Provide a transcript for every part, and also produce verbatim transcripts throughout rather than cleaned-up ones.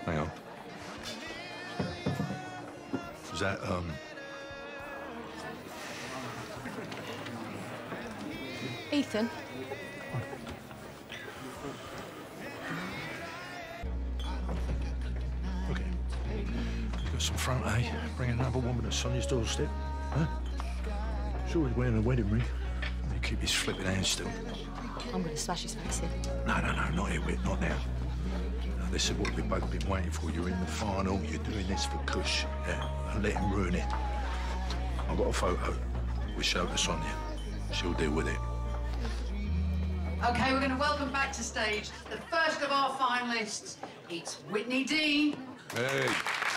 Hang on. Is that, um... Ethan? Look at him. He's got some front, eh? Bringing another woman to Sonia's doorstep, huh? Sure he's wearing a wedding ring. He keep his flipping hands still. I'm gonna smash his face in. No, no, no, not here, Whit, not now. No, this is what we've both been waiting for. You're in the final, you're doing this for Cush. Yeah, and let him ruin it. I've got a photo. We show it to Sonia. She'll deal with it. OK, we're going to welcome back to stage the first of our finalists. It's Whitney Dean. Hey.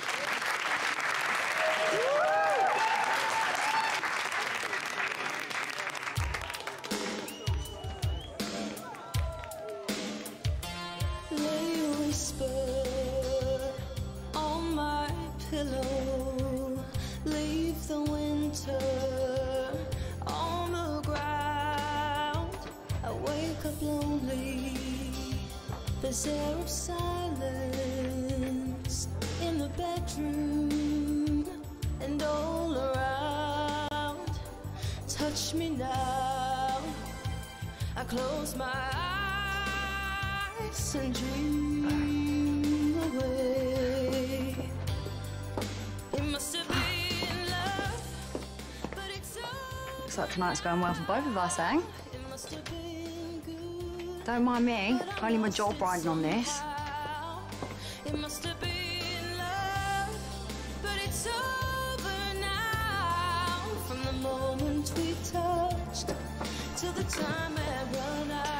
Lay a whisper on my pillow. Leave the winter on the ground. I wake up lonely. There's air of silence in the bedroom and all around. Touch me now. I close my eyes and dream away. It must have been love, but it's so. Looks like tonight's going well for both of us, eh? It must have been good. Don't mind me. Only my job riding on this. It must have been love, but it's over now. From the moment we touched till the time I run out.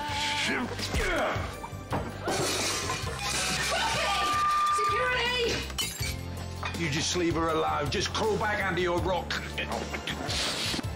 Security! You just leave her alone. Just crawl back under your rock.